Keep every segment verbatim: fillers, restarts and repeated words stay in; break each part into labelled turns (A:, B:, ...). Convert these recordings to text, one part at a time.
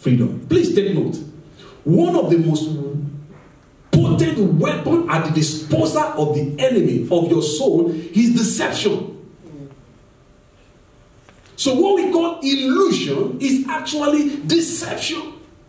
A: freedom. Please take note. One of the most potent weapons at the disposal of the enemy of your soul is deception. So what we call illusion is actually deception.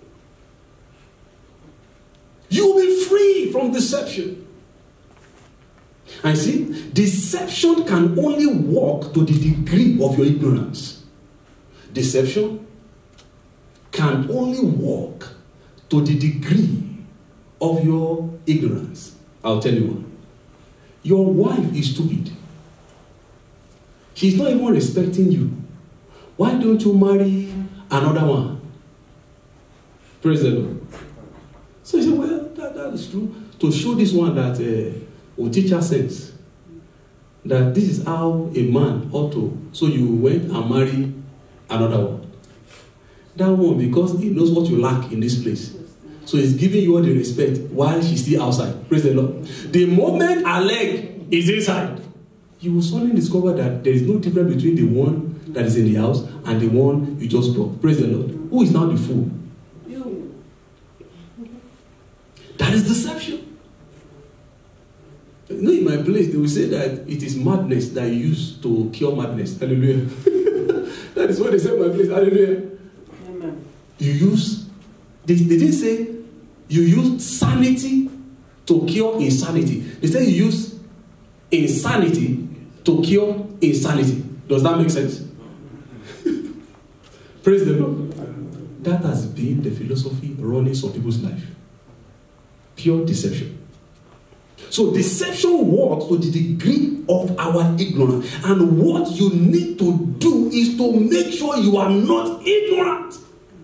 A: You will be free from deception. And see, deception can only work to the degree of your ignorance. Deception can only work to the degree of your ignorance. I'll tell you one. Your wife is stupid. She's not even respecting you. Why don't you marry another one? Praise the Lord. So you say, well, that, that is true. To show this one that uh, will teach her sense. That this is how a man ought to. So you went and married another one. That one, because he knows what you lack in this place. So he's giving you all the respect while she's still outside. Praise the Lord. The moment her leg is inside, you will suddenly discover that there is no difference between the one that is in the house and the one you just brought. Praise the Lord. Who is now the fool? You. That is deception. You know, in my place, they will say that it is madness that you use to cure madness. Hallelujah. That is what they say in my place. Hallelujah. Amen. You use, they, they didn't say you use sanity to cure insanity. They say you use insanity to cure insanity. Does that make sense? Praise the Lord. That has been the philosophy running some people's life. Pure deception. So deception works to the degree of our ignorance. And what you need to do is to make sure you are not ignorant.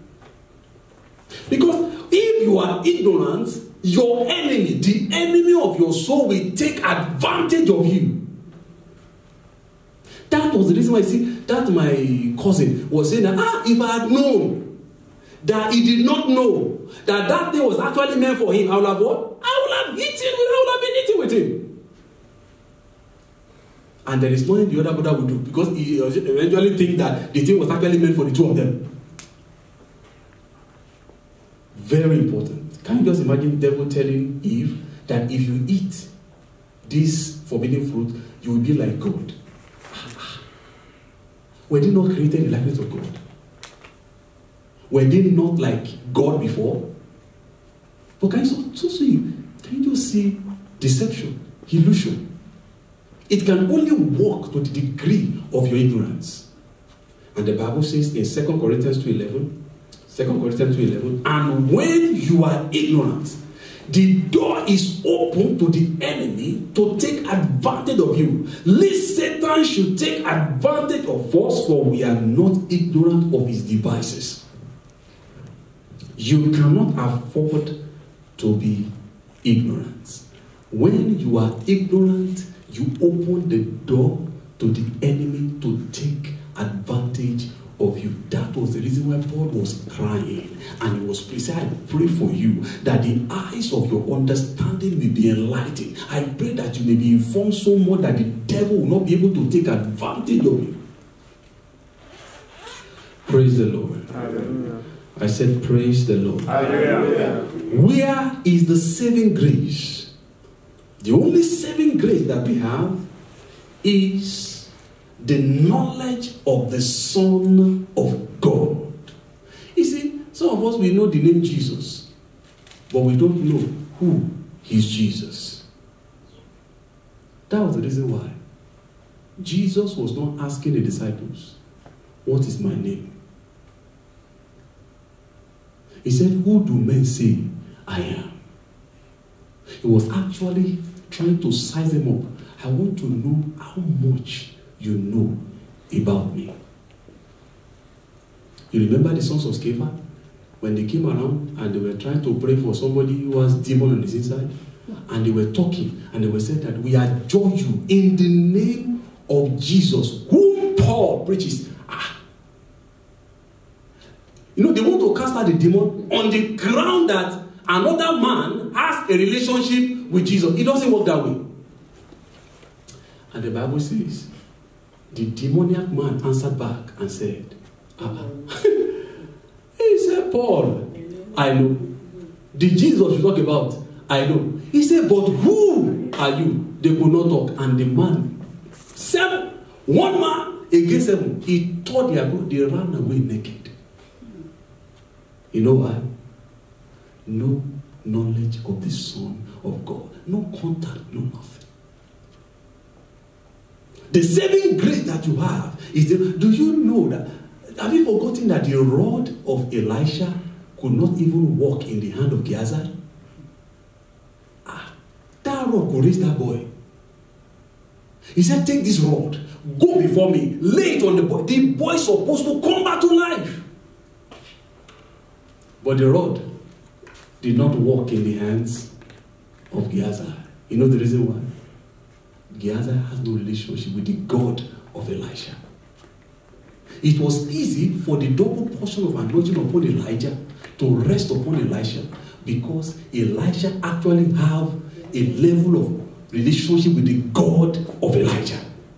A: Because if you are ignorant, your enemy, the enemy of your soul, will take advantage of you. That was the reason why I see that my cousin was saying that, ah, if I had known that he did not know that that thing was actually meant for him, I would have what? I would have eaten with I would have been eating with him. And there is nothing the other brother would do because he eventually think that the thing was actually meant for the two of them. Very important. Can you just imagine the devil telling Eve that if you eat this forbidden fruit, you will be like God? Were they not created in the likeness of God? Were they not like God before? But can you so, so see? Can you just see deception, illusion? It can only work to the degree of your ignorance. And the Bible says in Second Corinthians two eleven, Second Corinthians two eleven, and when you are ignorant, the door is open to the enemy to take advantage of you. Lest Satan should take advantage of us, for we are not ignorant of his devices. You cannot afford to be ignorant. When you are ignorant, you open the door to the enemy to take advantage of you. That was the reason why Paul was crying and he was praying. I pray for you that the eyes of your understanding may be enlightened. I pray that you may be informed so much that the devil will not be able to take advantage of you. Praise the Lord. Hallelujah. I said praise the Lord. Hallelujah. Where is the saving grace? The only saving grace that we have is the knowledge of the Son of God. You see, some of us, we know the name Jesus, but we don't know who is Jesus. That was the reason why Jesus was not asking the disciples, what is my name? He said, who do men say I am? He was actually trying to size them up. I want to know how much you know about me. You remember the sons of Sceva? When they came around and they were trying to pray for somebody who has demon on his inside, and they were talking, and they were saying that we adjure you in the name of Jesus, whom Paul preaches. Ah. You know, they want to cast out the demon on the ground that another man has a relationship with Jesus. It doesn't work that way. And the Bible says, the demoniac man answered back and said, uh-uh. He said, Paul, I know. The Jesus you talk about, I know. He said, but who are you? They could not talk. And the man, seven, one man against seven, he thought they, they ran away naked. You know why? No knowledge of the Son of God. No contact, no nothing. The saving grace that you have is the, do you know that, have you forgotten that the rod of Elisha could not even walk in the hand of Gehazi? Ah, that rod could raise that boy. He said, take this rod, go before me, lay it on the boy. The boy is supposed to come back to life. But the rod did not walk in the hands of Gehazi. You know the reason why? Gehazi has no relationship with the God of Elisha. It was easy for the double portion of anointing upon Elijah to rest upon Elisha because Elisha actually have a level of relationship with the God of Elijah.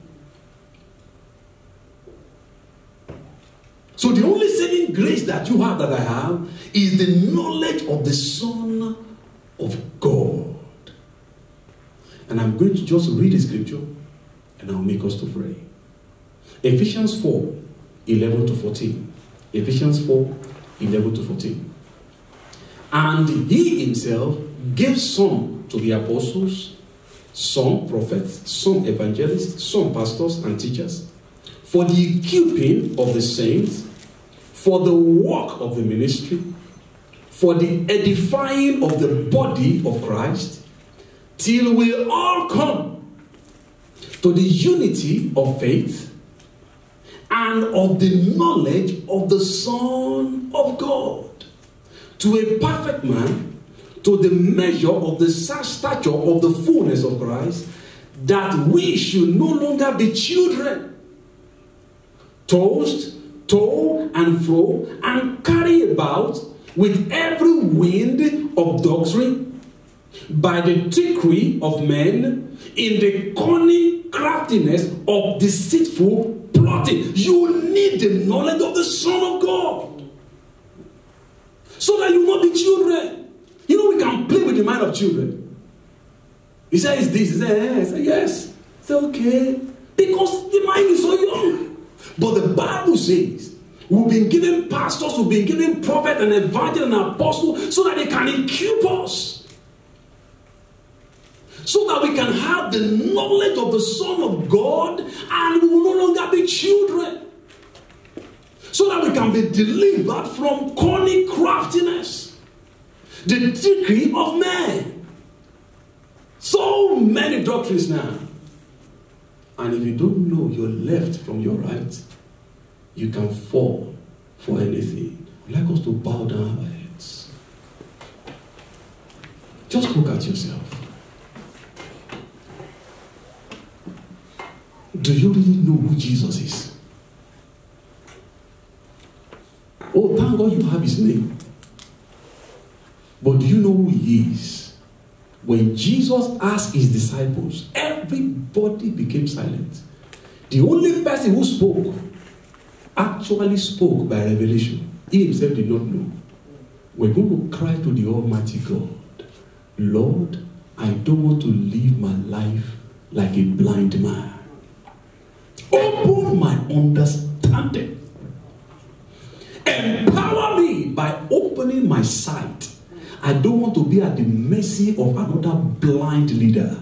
A: So the only saving grace that you have, that I have, is the knowledge of the Son of God. And I'm going to just read the scripture and I'll make us to pray. Ephesians four, eleven to fourteen. Ephesians four, eleven to fourteen. And he himself gave some to the apostles, some prophets, some evangelists, some pastors and teachers, for the equipping of the saints, for the work of the ministry, for the edifying of the body of Christ, till we all come to the unity of faith and of the knowledge of the Son of God, to a perfect man, to the measure of the stature of the fullness of Christ, that we should no longer be children, tossed to and fro, and carry about with every wind of doctrine, by the trickery of men, in the cunning craftiness of deceitful plotting. You need the knowledge of the Son of God, so that you will not be children. You know, we can play with the mind of children. He says this, he says, eh, yes, it's okay, because the mind is so young. But the Bible says we've been given pastors, we've been given prophet and evangelists and apostles, so that they can equip us, so that we can have the knowledge of the Son of God, and we will no longer be children, so that we can be delivered from cunning craftiness, the trickery of man. So many doctrines now. And if you don't know your left from your right, you can fall for anything. I'd like us to bow down our heads. Just look at yourself. Do you really know who Jesus is? Oh, thank God you have his name. But do you know who he is? When Jesus asked his disciples, everybody became silent. The only person who spoke actually spoke by revelation. He himself did not know. We're going to cry to the Almighty God, Lord, I don't want to live my life like a blind man. Open my understanding. Empower me by opening my sight. I don't want to be at the mercy of another blind leader.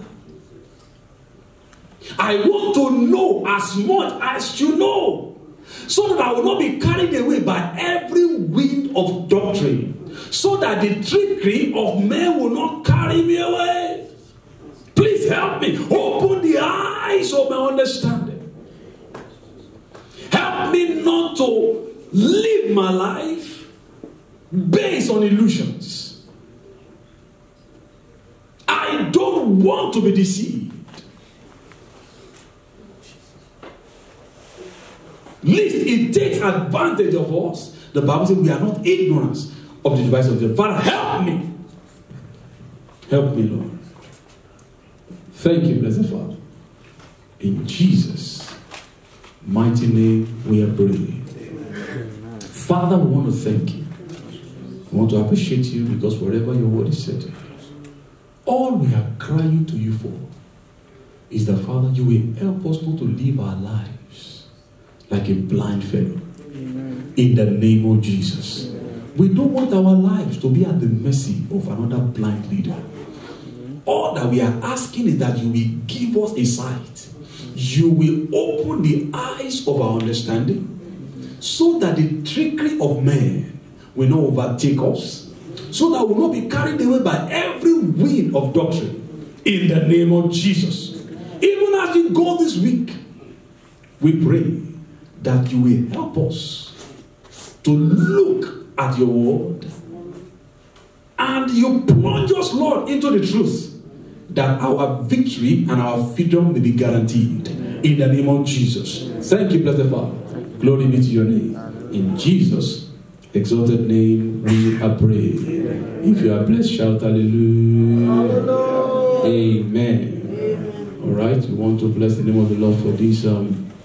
A: I want to know as much as you know, so that I will not be carried away by every wind of doctrine, so that the trickery of men will not carry me away. Please help me. Open the eyes of my understanding. Help me not to live my life based on illusions. I don't want to be deceived. Lest it takes advantage of us. The Bible says we are not ignorant of the device of the devil. Father, help me. Help me, Lord. Thank you, blessed Father. In Jesus' mighty name we are praying. Father, we want to thank you I want to appreciate you because wherever your word is settled, all we are crying to you for is that, Father, you will help us not to live our lives like a blind fellow. Amen. In the name of Jesus. Amen. We don't want our lives to be at the mercy of another blind leader. Amen. All that we are asking is that you will give us a sight. You will open the eyes of our understanding so that the trickery of men will not overtake us, so that we will not be carried away by every wind of doctrine. In the name of Jesus. Even as we go this week, we pray that you will help us to look at your word and you plunge us, Lord, into the truth, that our victory and our freedom may be guaranteed. In the name of Jesus. Thank you, blessed Father. Glory be to your name. In Jesus' exalted name we are praying. If you are blessed, shout hallelujah. Amen. All right, we want to bless the name of the Lord for this um